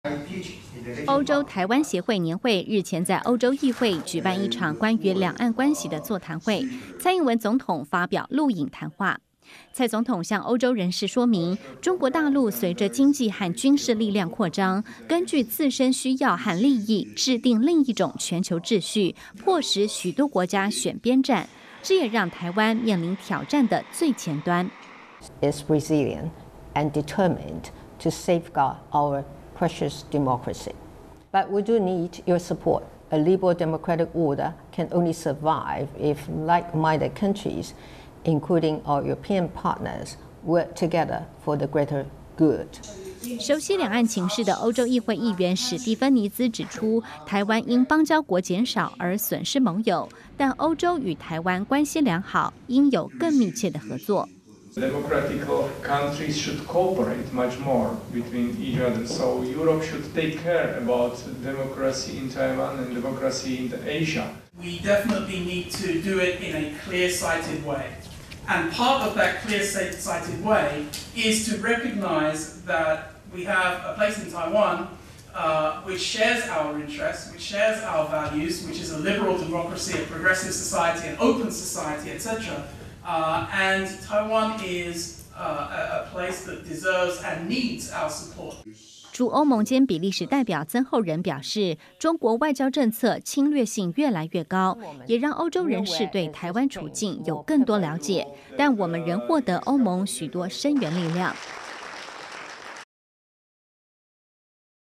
欧洲台湾协会年会日前在欧洲议会举办一场关于两岸关系的座谈会，蔡英文总统发表录影谈话。蔡总统向欧洲人士说明，中国大陆随着经济和军事力量扩张，根据自身需要和利益，制定另一种全球秩序，迫使许多国家选边站，这也让台湾面临挑战的最前端。 Is resilient and determined to safeguard our precious democracy. But we do need your support. A liberal democratic order can only survive if like-minded countries, including our European partners, work together for the greater good. 熟悉两岸情势的欧洲议会议员史蒂芬尼兹指出，台湾因邦交国减少而损失盟友，但欧洲与台湾关系良好，应有更密切的合作。 Democratic countries should cooperate much more between each other. So Europe should take care about democracy in Taiwan and democracy in Asia. We definitely need to do it in a clear-sighted way. And part of that clear-sighted way is to recognize that we have a place in Taiwan which shares our interests, which shares our values, which is a liberal democracy, a progressive society, an open society, etc. And Taiwan is a place that deserves and needs our support. 驻欧盟兼比利时代表曾厚仁表示，中国外交政策侵略性越来越高，也让欧洲人士对台湾处境有更多了解，但我们仍获得欧盟许多声援力量。